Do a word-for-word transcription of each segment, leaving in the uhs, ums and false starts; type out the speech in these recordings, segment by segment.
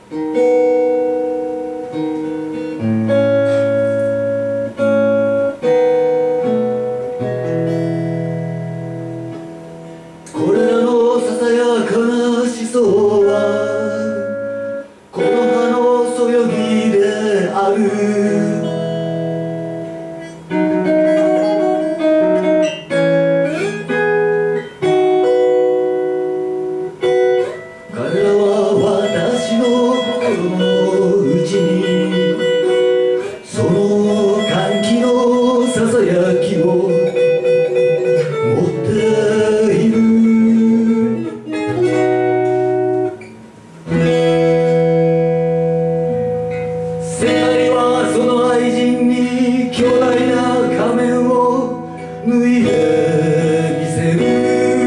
これらのささやかな思想はこの葉のそよぎである。彼らは私の心の内にその歓喜のささやきを持っている。世界はその愛人に巨大な仮面を脱いでみせる。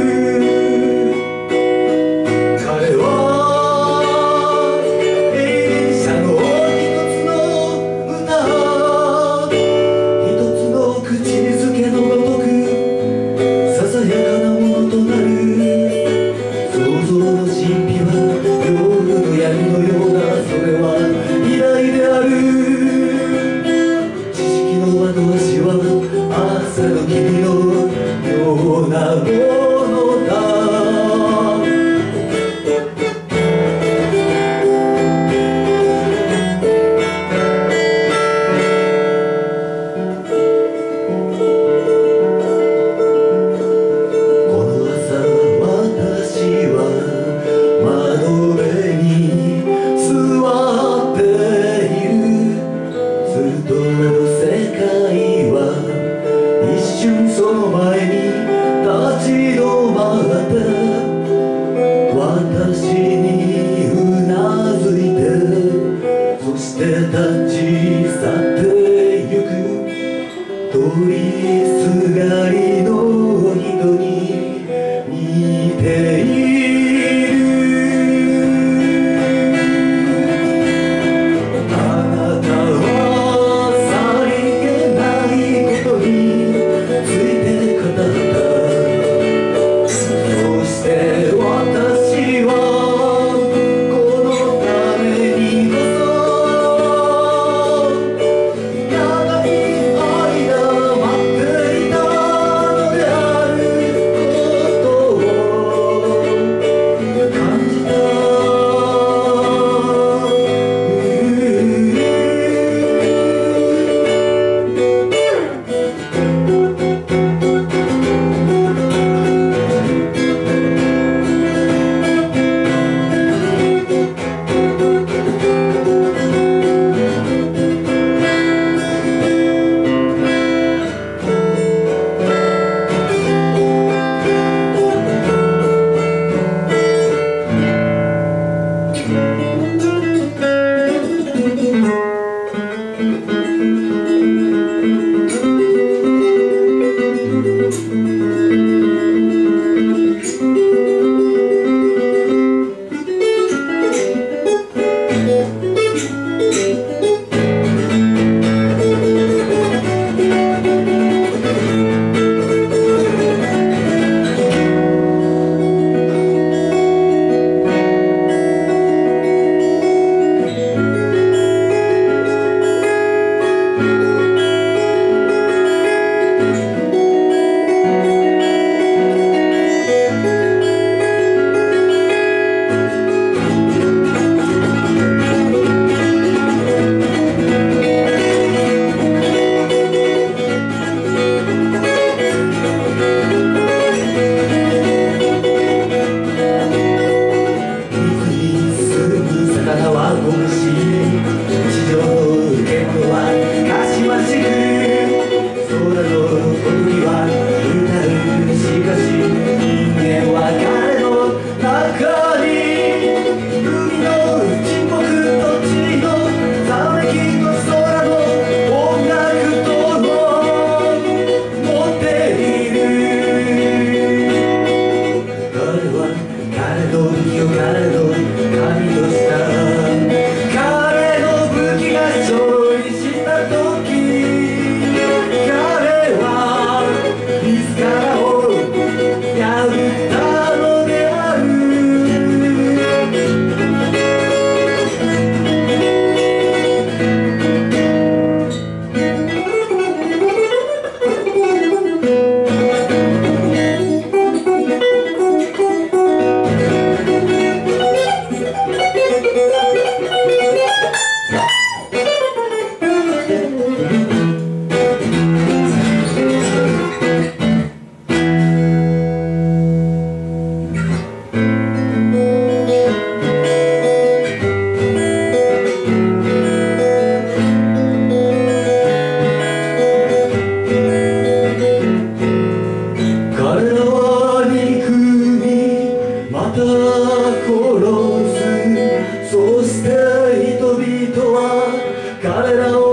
彼は永遠者の一つの歌、一つの口づけのごとくささやかなものとなる。想像の神秘は夜の闇のような、それは偉大である。知識の後足は朝の君のようなものだ。この朝私は窓辺に座っている。ずっと世界は一瞬その前に立ち止まって、私にうなずいて、そして立ち去ってゆく。通りすがりの人に似ている。あなたはさりげないことについて語った。そして私はこのためにこそ長い間待っていたのであることを感じた。彼の海を彼の神とした彼らを